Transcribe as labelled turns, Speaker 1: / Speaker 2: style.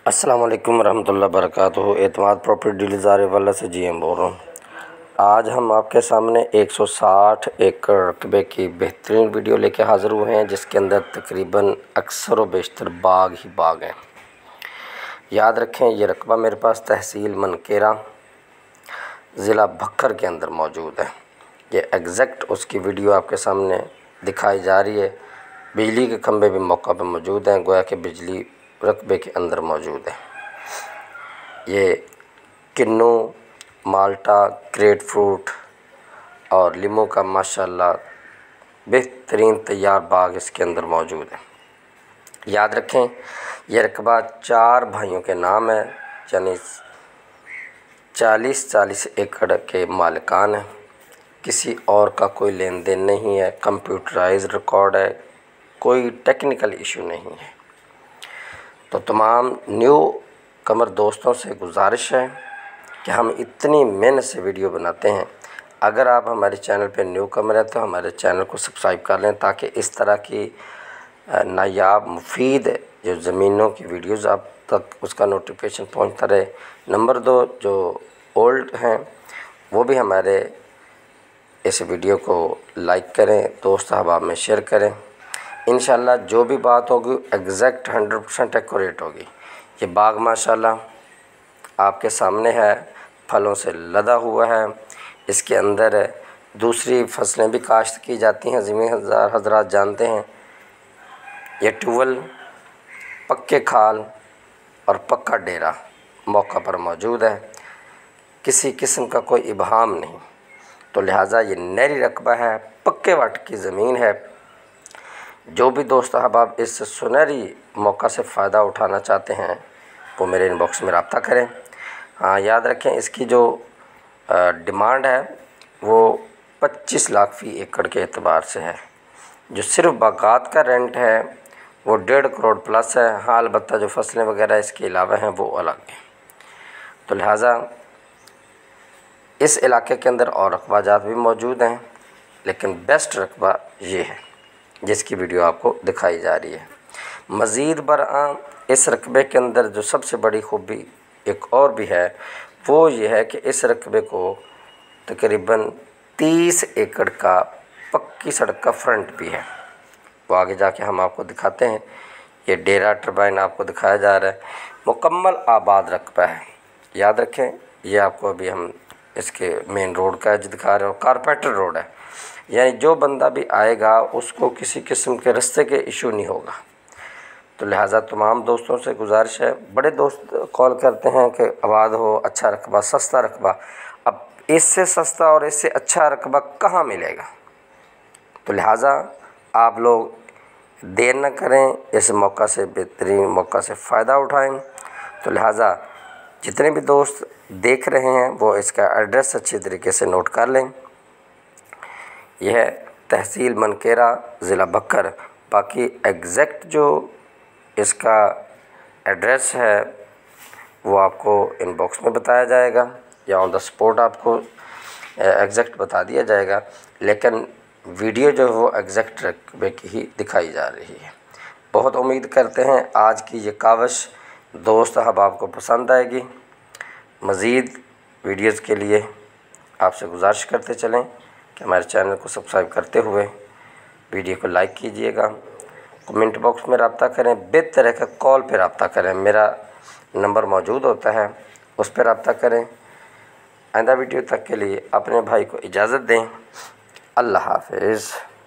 Speaker 1: अस्सलाम वालेकुम रहमतुल्लाहि बरकातुहू। एतमाद प्रॉपर्टी डीलर्स वाला से जीएम बोल रहा हूँ। आज हम आपके सामने 160 एकड़ रकबे की बेहतरीन वीडियो लेके हाज़िर हुए हैं, जिसके अंदर तकरीबन अक्सर व बेशतर बाग ही बाग हैं। याद रखें, ये रकबा मेरे पास तहसील मनकेरा ज़िला भक्कर के अंदर मौजूद है। ये एग्जैक्ट उसकी वीडियो आपके सामने दिखाई जा रही है। बिजली के खंभे भी मौका पर मौजूद हैं, गोया कि बिजली रकबे के अंदर मौजूद है। ये किन्नू, माल्टा, ग्रेट फ्रूट और लीमू का माशाल्लाह बेहतरीन तैयार बाग इसके अंदर मौजूद है। याद रखें, यह रकबा 4 भाइयों के नाम है, यानी 40 एकड़ के मालिकान हैं। किसी और का कोई लेन देन नहीं है, कंप्यूटराइज रिकॉर्ड है, कोई टेक्निकल इशू नहीं है। तो तमाम न्यू कमर दोस्तों से गुजारिश है कि हम इतनी मेहनत से वीडियो बनाते हैं। अगर आप हमारे चैनल पे न्यू कमर हैं तो हमारे चैनल को सब्सक्राइब कर लें, ताकि इस तरह की नायाब मुफीद जो ज़मीनों की वीडियोस आप तक उसका नोटिफिकेशन पहुंचता रहे। नंबर 2, जो ओल्ड हैं वो भी हमारे इस वीडियो को लाइक करें, दोस्त अहबाब में शेयर करें। इंशाल्लाह जो भी बात होगी एग्जैक्ट 100% एक्यूरेट होगी। ये बाग माशाल्लाह आपके सामने है, फलों से लदा हुआ है। इसके अंदर दूसरी फसलें भी काश्त की जाती हैं, ज़मींदार हज़रात जानते हैं। ये ट्यूबवेल, पक्के खाल और पक्का डेरा मौका पर मौजूद है। किसी किस्म का कोई इबहाम नहीं, तो लिहाजा ये नहरी रकबा है, पक्के वाट की ज़मीन है। जो भी दोस्त अहबाब इस सुनहरी मौका से फ़ायदा उठाना चाहते हैं वो मेरे इनबॉक्स में रब्ता करें। हाँ, याद रखें, इसकी जो डिमांड है वो 25 लाख फ़ी एकड़ के एतबार से है। जो सिर्फ बागात का रेंट है वो 1.5 करोड़ प्लस है। हाँ, अलबत्ता जो फसलें वगैरह इसके अलावा हैं वो अलग हैं। तो लिहाजा इस इलाके के अंदर और रकबा जात भी मौजूद हैं, लेकिन बेस्ट रकबा ये है जिसकी वीडियो आपको दिखाई जा रही है। मज़ीद बरआं इस रकबे के अंदर जो सबसे बड़ी खूबी एक और भी है, वो ये है कि इस रकबे को तकरीबन 30 एकड़ का पक्की सड़क का फ्रंट भी है। वो आगे जाके हम आपको दिखाते हैं। ये डेरा टरबाइन आपको दिखाया जा रहा है, मुकम्मल आबाद रकबा है। याद रखें, ये आपको अभी हम इसके मेन रोड का एज दिखा रहे हैं, कारपेंटर रोड है, यानी जो बंदा भी आएगा उसको किसी किस्म के रास्ते के इशू नहीं होगा। तो लिहाजा तमाम दोस्तों से गुजारिश है। बड़े दोस्त कॉल करते हैं कि आबाद हो, अच्छा रकबा, सस्ता रकबा। अब इससे सस्ता और इससे अच्छा रकबा कहाँ मिलेगा? तो लिहाजा आप लोग देर न करें, इस मौका से, बेहतरीन मौका से फ़ायदा उठाएं। तो लिहाजा जितने भी दोस्त देख रहे हैं वो इसका एड्रेस अच्छी तरीके से नोट कर लें। यह है तहसील मनकेरा ज़िला भक्कर। बाकी एग्जैक्ट जो इसका एड्रेस है वो आपको इनबॉक्स में बताया जाएगा या ऑन द स्पॉट आपको एग्जैक्ट बता दिया जाएगा, लेकिन वीडियो जो है वो एग्जैक्ट रकबे की ही दिखाई जा रही है। बहुत उम्मीद करते हैं आज की ये कावश दोस्त अहबाब को पसंद आएगी। मज़ीद वीडियोज़ के लिए आपसे गुजारिश करते चलें कि हमारे चैनल को सब्सक्राइब करते हुए वीडियो को लाइक कीजिएगा। कमेंट बॉक्स में रब्ता करें, बेहतर है कॉल पे रब्ता करें, मेरा नंबर मौजूद होता है, उस पर रब्ता करें। आइंदा वीडियो तक के लिए अपने भाई को इजाज़त दें। अल्लाह हाफ़िज़।